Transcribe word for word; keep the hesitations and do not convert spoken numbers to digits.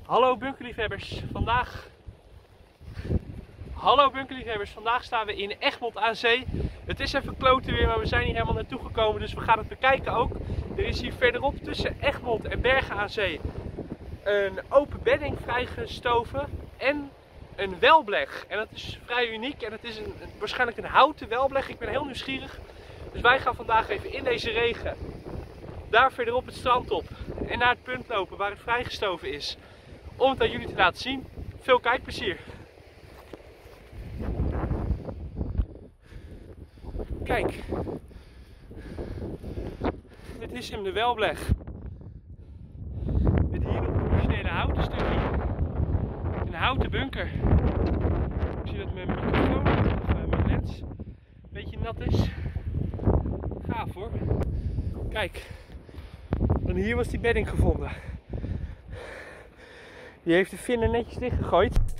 Hallo bunkerliefhebbers, vandaag... Hallo bunkerliefhebbers, vandaag staan we in Egmond aan zee. Het is even kloten weer, maar we zijn hier helemaal naartoe gekomen, dus we gaan het bekijken ook. Er is hier verderop tussen Egmond en Bergen aan Zee een open bedding vrijgestoven en een welbleg. En dat is vrij uniek en het is een, een, waarschijnlijk een houten welbleg. Ik ben heel nieuwsgierig. Dus wij gaan vandaag even in deze regen daar verderop het strand op en naar het punt lopen waar het vrijgestoven is. Om het aan jullie te laten zien. Veel kijkplezier! Kijk, dit is hem, de welbleg. Met hier nog een originele houten stukje. Een houten bunker. Ik zie dat mijn microfoon of uh, mijn lens een beetje nat is. Gaaf hoor. Kijk, en hier was die bedding gevonden. Die heeft de vinnen netjes dichtgegooid.